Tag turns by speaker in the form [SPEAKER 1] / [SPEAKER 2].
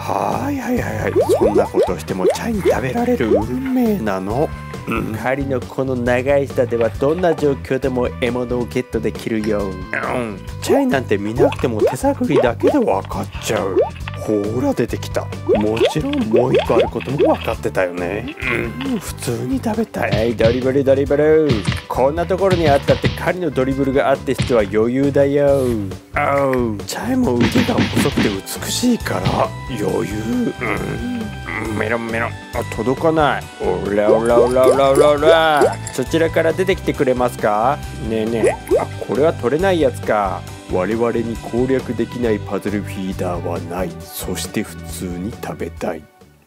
[SPEAKER 1] はいはいはいはい、そんなことしてもチャイに食べられる運命なの。
[SPEAKER 2] 狩りのこの長い舌ではどんな状況でも獲物をゲットできるよ。
[SPEAKER 1] チャイなんて見なくても手探りだけで分かっちゃう。ほら出てきた。もちろんもう一個あることも分かってたよね。普通に食べたい。
[SPEAKER 2] はい、ドリブルドリブル。こんなところにあったって狩りのドリブルがあって人は余裕だよ。
[SPEAKER 1] チャイも腕が細くて美しいから余裕。
[SPEAKER 2] メロンメロン。届かない。オラオラオラオラオラオラ。そちらから出てきてくれますか。ねえねえ。これは取れないやつか。
[SPEAKER 1] 我々に攻略できないパズルフィーダーはない。そして普通に食べたい。